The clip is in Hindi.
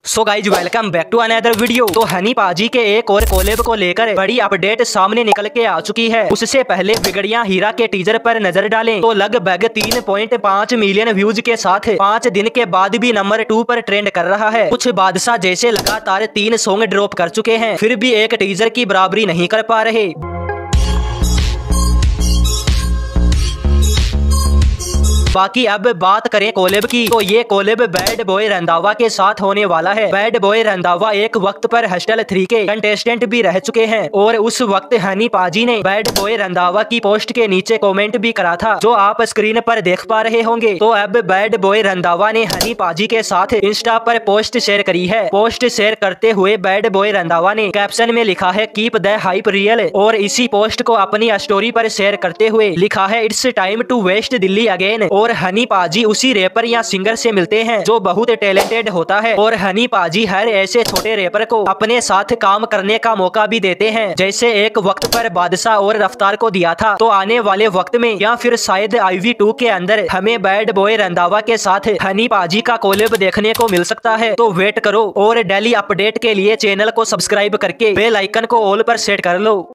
So guys welcome back to another video. तो हनी पाजी के एक और कोलैब को लेकर बड़ी अपडेट सामने निकल के आ चुकी है। उससे पहले बिगड़िया हीरा के टीजर पर नजर डालें तो लगभग 3.5 मिलियन व्यूज के साथ 5 दिन के बाद भी नंबर 2 पर ट्रेंड कर रहा है। कुछ बादशाह जैसे लगातार 3 सॉन्ग ड्रॉप कर चुके हैं, फिर भी एक टीजर की बराबरी नहीं कर पा रहे। बाकी अब बात करें कोलैब की, तो ये कोलैब बैड बॉय रंधावा के साथ होने वाला है। बैड बॉय रंधावा एक वक्त पर हॉस्टल 3 के कंटेस्टेंट भी रह चुके हैं और उस वक्त हनी पाजी ने बैड बॉय रंधावा की पोस्ट के नीचे कमेंट भी करा था, जो आप स्क्रीन पर देख पा रहे होंगे। तो अब बैड बॉय रंधावा ने हनी पाजी के साथ इंस्टा पर पोस्ट शेयर करी है। पोस्ट शेयर करते हुए बैड बॉय रंधावा ने कैप्शन में लिखा है कीप द हाइप रियल, और इसी पोस्ट को अपनी स्टोरी पर शेयर करते हुए लिखा है it's time to waste Delhi again. और हनी पाजी उसी रैपर या सिंगर से मिलते हैं जो बहुत टैलेंटेड होता है, और हनी पाजी हर ऐसे छोटे रैपर को अपने साथ काम करने का मौका भी देते हैं, जैसे एक वक्त पर बादशाह और रफ्तार को दिया था। तो आने वाले वक्त में या फिर शायद IV2 के अंदर हमें बैड बॉय रंधावा के साथ हनी पाजी का कोलैब देखने को मिल सकता है। तो वेट करो और डेली अपडेट के लिए चैनल को सब्सक्राइब करके बेल आइकन को ऑल पर सेट कर लो।